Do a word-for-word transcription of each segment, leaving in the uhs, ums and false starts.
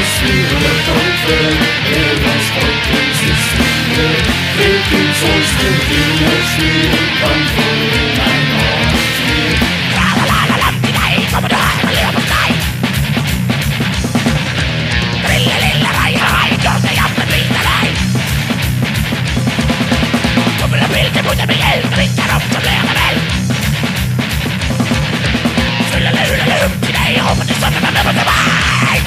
hast du hört und før, Øverst folkens historie. Hvilken solsted dine skyer kan forene en annen fyr. Tra-la-la-la-lam til deg, kommer du her og ler på deg. Lille, lille rei, hei, gråte jammen biter deg. Kommer det bilder mot en mye drikker opp, så blir det vel. Sulle-lule-lum til deg, håper du sånn med meg på meg.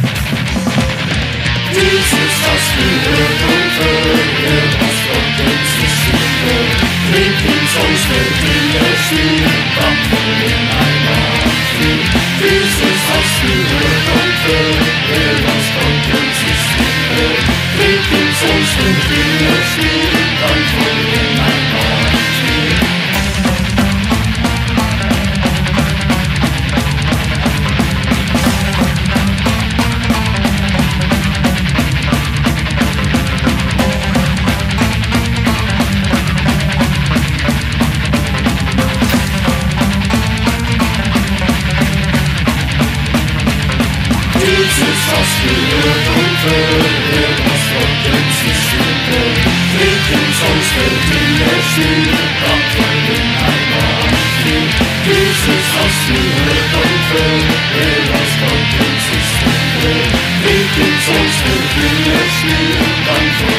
Jesus hast du hört und før, Øverst folkens historie. Hvilken solsted dine skyer kan forene en annen fyr. Jesus hast du hört und før, Øverst folkens historie. Hvilken solsted dine skyer kan forene en annen fyr. Jesus hast du hört und før, Øverst folkens historie. Hvilken solsted dine skyer kan forene en annen fyr. Jesus hast du hört und før, Øverst folkens historie. Hvilken solsted dine skyer kan forene